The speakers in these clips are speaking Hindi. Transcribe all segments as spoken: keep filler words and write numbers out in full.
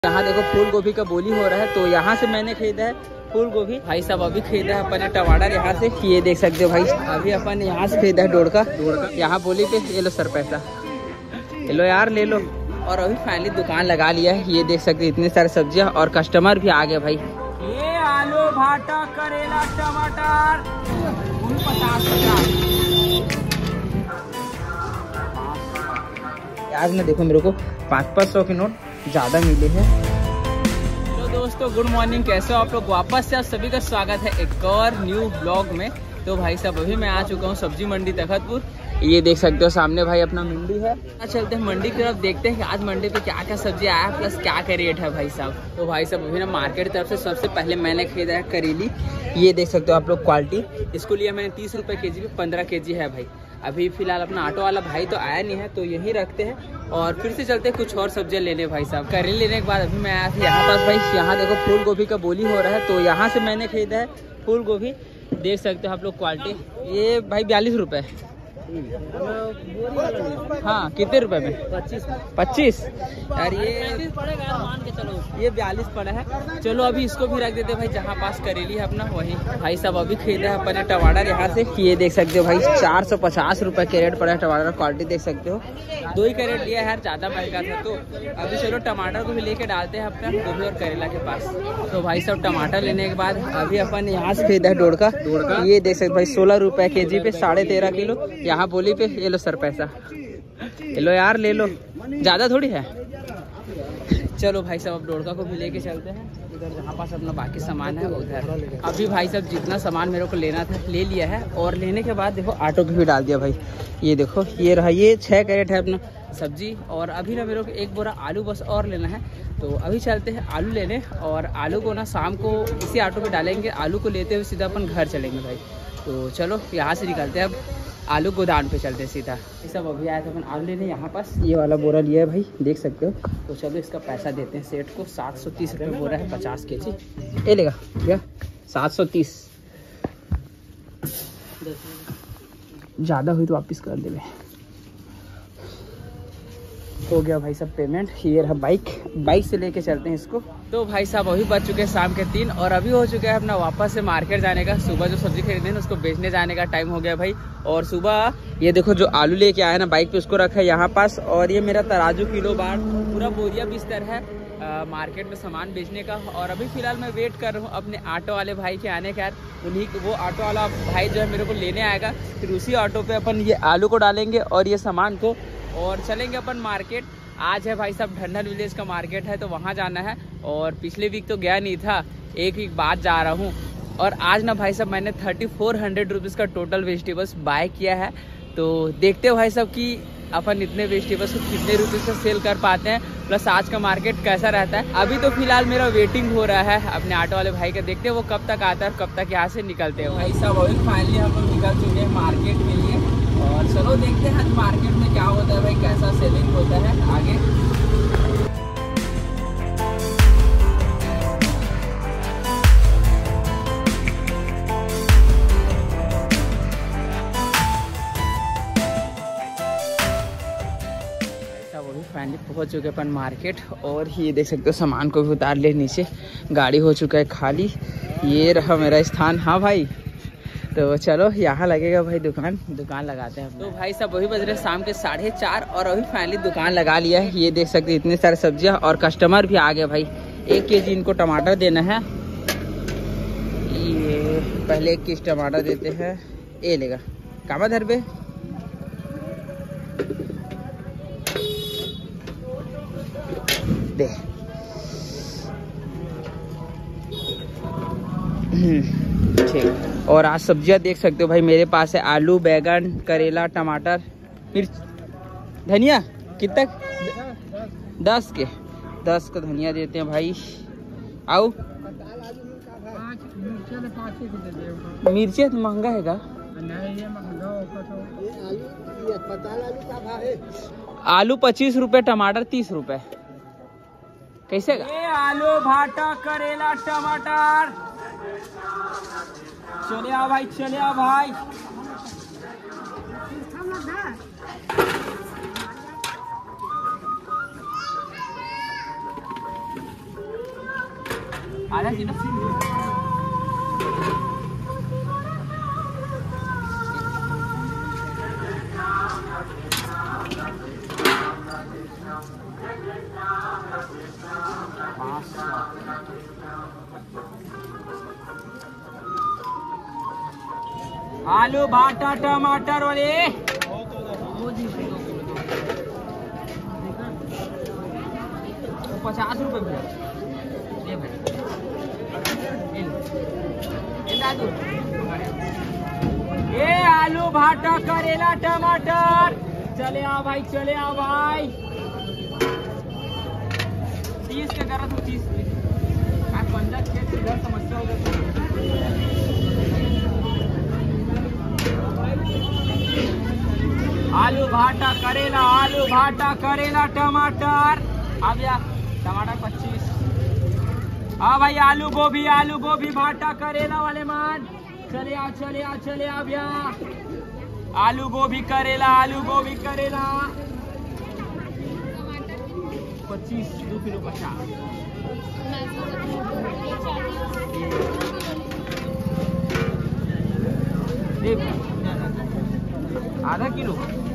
यहाँ देखो फूल गोभी का बोली हो रहा है, तो यहाँ से मैंने खरीदा है फूल गोभी। भाई साहब अभी खरीदा है अपन ने टमाटर यहाँ से, ये देख सकते हो भाई। अभी अपन ने यहाँ से खरीदा है डोड़का, यहाँ बोली पे। ये लो सर पैसा, ये लो यार ले लो। और अभी फाइनली दुकान लगा लिया है, ये देख सकते हो इतने सारे सब्जियाँ और कस्टमर भी आ गए भाई। ये आलू भाटा करेला टमाटर पचास पचास आज में देखो मेरे को पाँच पाँच सौ के नोट ज़्यादा मिले हैं। तो दोस्तों गुड मॉर्निंग, कैसे हो आप लोग। वापस से आप सभी का स्वागत है एक और न्यू ब्लॉग में। तो भाई साहब अभी मैं आ चुका हूँ सब्जी मंडी तखतपुर। ये देख सकते हो सामने भाई अपना मंडी है। चलते हैं मंडी की तरफ, देखते हैं कि आज मंडी पे क्या क्या सब्जी आया प्लस क्या क्या रेट है भाई साहब। तो भाई साहब अभी ना मार्केट की तरफ से सबसे पहले मैंने खरीदा है करेली। ये देख सकते हो आप लोग क्वालिटी, इसको लिया मैंने तीस रुपये के जी पे, पंद्रह के जी है भाई। अभी फिलहाल अपना ऑटो वाला भाई तो आया नहीं है, तो यही रखते हैं और फिर से चलते हैं कुछ और सब्जियां लेने भाई साहब। करेली लेने के बाद अभी मैं आया था यहाँ पास भाई। यहाँ देखो फूल गोभी का बोली हो रहा है, तो यहाँ से मैंने खरीदा है फूल गोभी। देख सकते हो आप लोग क्वालिटी, ये भाई बयालीस रुपये। हाँ कितने रुपए में? पच्चीस पच्चीस यार, ये पड़ेगा मान के चलो, ये बयालीस पड़ा है। चलो अभी इसको भी रख देते भाई, जहाँ पास करेली है अपना वही। भाई साहब अभी खरीदा है अपन ने टमाटर यहाँ से, ये देख सकते हो भाई चार सौ पचास रुपए कैरेट पड़ा है टमाटर। क्वालिटी देख सकते हो, दो ही कैरेट लिया है यार, ज़्यादा महंगा था। तो अभी चलो टमाटर को भी लेके डालते हैं अपना गोभी और करेला के पास। तो भाई साहब टमाटर लेने के बाद अभी अपन यहाँ से खरीदा है डोड़का। ये देख सकते भाई सोलह रुपए के जी पे, साढ़े तेरह किलो यहाँ बोली पे। ये लो सर पैसा, ये लो यार ले लो, ज्यादा थोड़ी है। चलो भाई साहब अब डोड़का को भी लेके चलते हैं इधर, जहाँ पास अपना बाकी सामान है उधर। अभी भाई साहब जितना सामान मेरे को लेना था ले लिया है, और लेने के बाद देखो ऑटो को भी डाल दिया भाई। ये देखो ये रहा, ये छः कैरेट है अपना सब्जी। और अभी ना मेरे को एक बोरा आलू बस और लेना है, तो अभी चलते हैं आलू लेने। और आलू को ना शाम को इसी ऑटो पे डालेंगे, आलू को लेते हुए सीधा अपन घर चलेंगे भाई। तो चलो यहाँ से निकलते हैं, अब आलू गोदाम पे चलते सीधा। ये सब अभी आया था अपन आलू लेने, यहाँ पास ये वाला बोरा लिया है भाई, देख सकते हो। तो चलो इसका पैसा देते हैं सेठ को। सात सौ तीस रुपये बोरा है, पचास के जी। ये लेगा क्या? सात सौ तीस ज़्यादा हुई तो वापस कर देवे। हो गया भाई साहब पेमेंट। ये रहा बाइक, बाइक से लेके चलते हैं इसको। तो भाई साहब अभी बज चुके हैं शाम के तीन, और अभी हो चुका है अपना वापस से मार्केट जाने का। सुबह जो सब्जी खरीदे हैं उसको बेचने जाने का टाइम हो गया भाई। और सुबह ये देखो जो आलू लेके आया ना बाइक पे, उसको रखा है यहाँ पास। और ये मेरा तराजू किलो बाट पूरा बोरिया बिस्तर है आ, मार्केट में सामान बेचने का। और अभी फिलहाल मैं वेट कर रहा हूँ अपने ऑटो वाले भाई के आने का। उन्हीं वो ऑटो वाला भाई जो है मेरे को लेने आएगा, फिर उसी ऑटो पे अपन ये आलू को डालेंगे और ये सामान को, और चलेंगे अपन मार्केट। आज है भाई साहब ढंडन विलेज का मार्केट है, तो वहाँ जाना है। और पिछले वीक तो गया नहीं था, एक वीक बाद जा रहा हूँ। और आज ना भाई साहब मैंने थर्टी फोर हंड्रेड रुपीज़ का टोटल वेजिटेबल्स बाय किया है। तो देखते हो भाई साहब कि अपन इतने वेजिटेबल्स को कितने रुपीज़ से सेल कर पाते हैं, प्लस आज का मार्केट कैसा रहता है। अभी तो फिलहाल मेरा वेटिंग हो रहा है अपने ऑटो वाले भाई का, देखते हैं वो कब तक आता है, कब तक यहाँ से निकलते हैं। भाई साहब अभी फाइनली हम लोग निकल चुके हैं मार्केट के लिए, और चलो देखते हैं मार्केट में क्या होता है भाई, कैसा सेलिंग होता है आगे। फाइनली पहुंच चुके अपन मार्केट, और ये देख सकते हो सामान को भी उतार ले नीचे, गाड़ी हो चुका है खाली। ये रहा मेरा स्थान। हाँ भाई, तो चलो यहाँ लगेगा भाई दुकान, दुकान लगाते हैं। तो भाई साहब वही बज रहे शाम के साढ़े चार, और अभी फाइनली दुकान लगा लिया है। ये देख सकते इतने सारे सब्जियाँ और कस्टमर भी आ गए भाई। एक के जी इनको टमाटर देना है, ये पहले एक केजी टमाटर देते हैं। ये लेगा कामा धर पे, दे ठीक। और आज सब्जियां देख सकते हो भाई मेरे पास है आलू, बैगन, करेला, टमाटर, मिर्च, धनिया। कितना? दस के दस का धनिया देते हैं भाई। आओ मिर्ची तो महंगा है का? आलू पच्चीस रुपए, टमाटर तीस रुपए। कैसे का? ये आलू भाटा करेला टमाटर। चले आओ भाई, चले आओ भाई। आधा किलो आलू भाटा टमाटर वाले पचास रुपए भैया ये भाई ये आलू भाटा करेला टमाटर चले आओ भाई चले आओ भाई तीस के करा तो तीस पंद्रह खेत इधर समस्या होगा आलू भाटा करेला आलू भाटा करेला टमाटर अब या टमाटर पच्चीस। हाँ भाई आलू गोभी आलू गोभी भाटा करेला वाले मान चले आओ चले आओ चले आओ भैया आलू गोभी करेला आलू गोभी करेला पच्चीस दो किलो पचास आधा किलो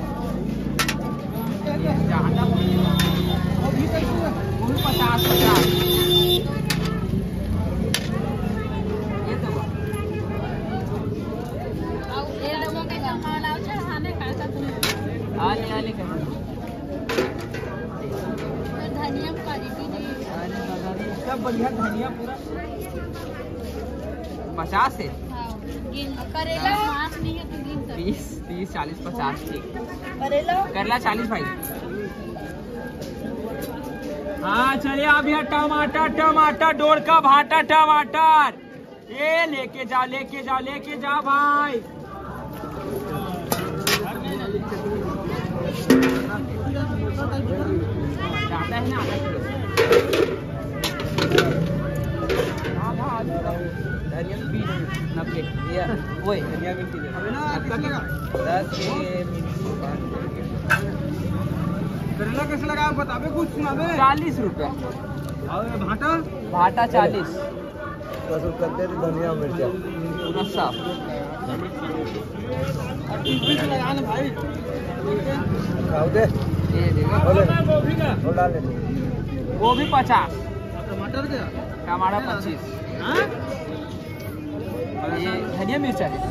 पचास पचास आले आले धनिया सब बढ़िया धनिया पूरा पचास है करेला नहीं है तो तीस तीस चालीस पचास ठीक करेला करेला चालीस भाई। हाँ चलिए अब यहाँ टमाटर टमाटर डोर का भाटा टमाटर ये लेके जाओ लेके जाओ लेके जाओ भाई ज्यादा है ना आधा किलो धनिया बीस नब्बे वही धनिया मिलती है दस करेला कैसे लगा बताबे कुछ सुनाबे चालीस रुपया और भाटा भाटा चालीस दस रुपया दे धनिया मिर्चा पूरा साफ लगाना भाई खाओ दे ये देखो गोभी का वो डाल दे गोभी पचास टमाटर क्या टमाटर पच्चीस ये धनिया मिर्चा है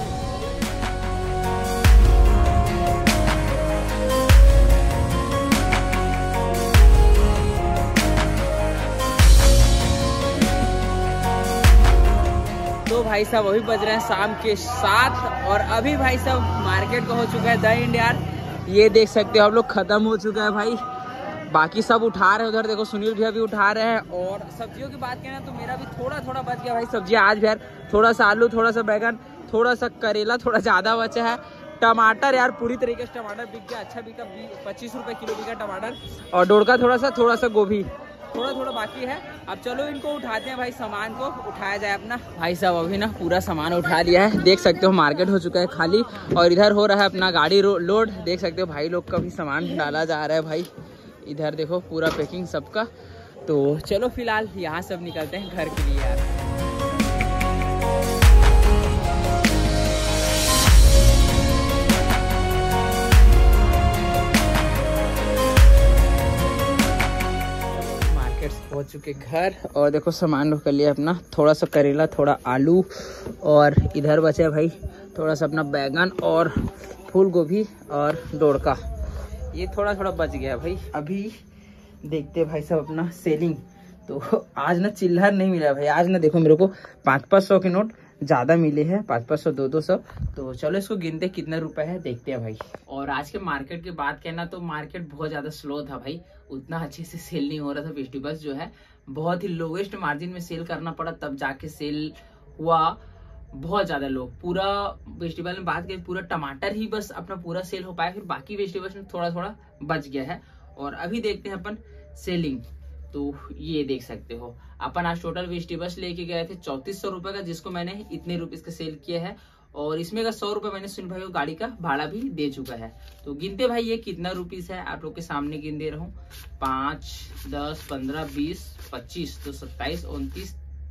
तो भाई साहब अभी बज रहे हैं शाम के सात और अभी भाई साहब मार्केट का हो चुका है द इंडिया ये देख सकते हो आप लोग खत्म हो चुका है भाई बाकी सब उठा रहे हैं उधर देखो सुनील भैया भी उठा रहे हैं और सब्जियों की बात करें तो मेरा भी थोड़ा थोड़ा बच गया भाई सब्जी आज भी यार थोड़ा सा आलू थोड़ा सा बैगन थोड़ा सा करेला थोड़ा ज़्यादा बचा है टमाटर यार पूरी तरीके से टमाटर बिक गया अच्छा बिका पच्चीस रुपये किलो बिका टमाटर और डोरका थोड़ा सा थोड़ा सा गोभी थोड़ा थोड़ा बाकी है। अब चलो इनको उठाते हैं भाई सामान को उठाया जाए अपना भाई साहब अभी ना पूरा सामान उठा लिया है देख सकते हो मार्केट हो चुका है खाली और इधर हो रहा है अपना गाड़ी लोड देख सकते हो भाई लोग का भी सामान डाला जा रहा है भाई इधर देखो पूरा पैकिंग सबका तो चलो फिलहाल यहाँ सब निकलते हैं घर के लिए यार। पहुंच चुके घर और देखो सामान कर लिया अपना थोड़ा सा करेला थोड़ा आलू और इधर बचे भाई थोड़ा सा अपना बैगन और फूल गोभी और डोरका ये थोड़ा थोड़ा बच गया भाई। अभी देखते भाई सब अपना सेलिंग तो आज ना चिल्लर नहीं मिला भाई आज ना देखो मेरे को पाँच पाँच सौ के नोट ज़्यादा मिले हैं पाँच पाँच सौ दो दो सौ तो चलो इसको गिनते कितना रुपए है देखते हैं भाई। और आज के मार्केट की बात कहना तो मार्केट बहुत ज़्यादा स्लो था भाई उतना अच्छे से सेल नहीं हो रहा था वेजिटेबल्स जो है बहुत ही लोवेस्ट मार्जिन में सेल करना पड़ा तब जाके सेल हुआ बहुत ज़्यादा लोग पूरा वेजिटेबल में बात करें पूरा टमाटर ही बस अपना पूरा सेल हो पाया फिर बाकी वेजिटेबल्स में थोड़ा थोड़ा बच गया है। और अभी देखते हैं अपन सेलिंग तो ये देख सकते हो अपन आज टोटल वेजिटेबल्स लेके गए थे चौंतीस सौ रुपए का जिसको मैंने इतने रुपीस का सेल किया है और इसमें का सौ रुपए मैंने सुन भाई को गाड़ी का भाड़ा भी दे चुका है। तो गिनते भाई ये कितना रुपीस है आप लोग के सामने गिन दे रहा हूँ पाँच दस पंद्रह बीस पच्चीस तो सत्ताईस उनतीस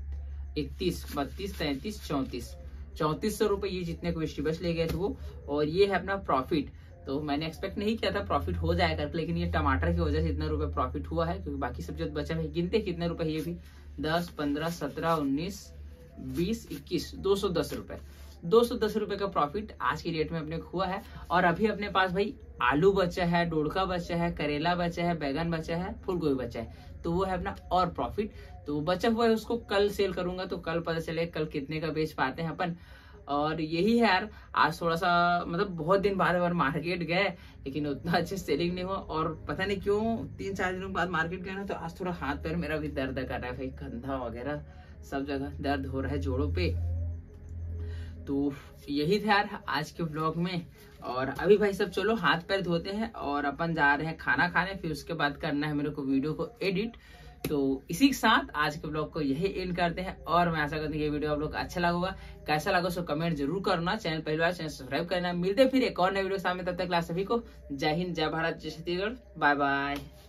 इकतीस, बत्तीस, तैंतीस, चौंतीस, चौंतीस सौ रुपए ये जितने को वेजिटेबल्स ले गए थे वो। और ये है अपना प्रॉफिट। तो मैंने एक्सपेक्ट नहीं किया था प्रॉफिट हो जाएगा करके, लेकिन ये टमाटर की वजह से इतना रुपए प्रॉफिट हुआ है, क्योंकि बाकी सब जो बचा है गिनते कितने रुपए ये भी, दस, पंद्रह, सत्रह, उन्नीस, बीस, इक्कीस, दो सौ दस रुपए, दो सौ दस रुपए का प्रॉफिट आज की डेट में अपने को हुआ है। और अभी अपने पास भाई आलू बचा है, डोड़का बचा है, करेला बचा है, बैगन बचा है, फूल गोभी बचा है, तो वो है अपना और प्रॉफिट। तो बचा हुआ है उसको कल सेल करूंगा, तो कल पता चले कल कितने का बेच पाते हैं अपन। और यही है यार, आज थोड़ा सा मतलब बहुत दिन बाद बार मार्केट गए, लेकिन उतना अच्छे सेलिंग नहीं हुआ। और पता नहीं क्यों तीन चार दिनों बाद मार्केट गए ना, तो आज थोड़ा हाथ पैर मेरा भी दर्द कर रहा है भाई, कंधा वगैरह सब जगह दर्द हो रहा है जोड़ों पे। तो यही था यार आज के व्लॉग में। और अभी भाई सब चलो हाथ पैर धोते हैं और अपन जा रहे हैं खाना खाने, फिर उसके बाद करना है मेरे को वीडियो को एडिट। तो इसी के साथ आज के ब्लॉग को यही एंड करते हैं। और मैं आशा करता हूँ ये वीडियो आप लोग अच्छा लगा होगा, कैसा लगा सो कमेंट जरूर करना, चैनल पहली बार चैनल सब्सक्राइब करना। मिलते फिर एक और नए वीडियो सामने, तब तक सभी को जय हिंद, जय भारत, जय छत्तीसगढ़, बाय बाय।